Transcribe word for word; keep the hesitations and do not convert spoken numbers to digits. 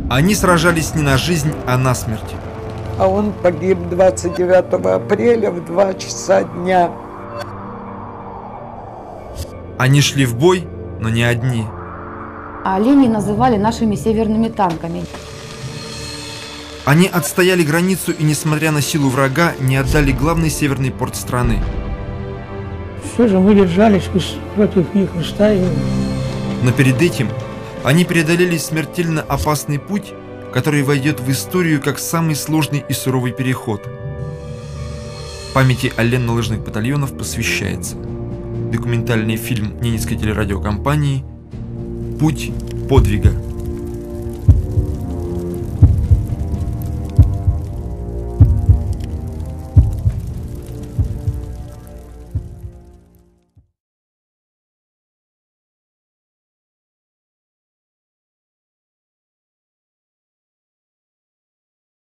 Они сражались не на жизнь, а на смерть. А он погиб двадцать девятого апреля в два часа дня. Они шли в бой, но не одни. А оленей называли нашими северными танками. Они отстояли границу и, несмотря на силу врага, не отдали главный северный порт страны. Все же мы держались против них, выстаивали. Но перед этим они преодолели смертельно опасный путь, который войдет в историю как самый сложный и суровый переход. Памяти оленно-лыжных батальонов посвящается документальный фильм Ненецкой телерадиокомпании «Путь подвига».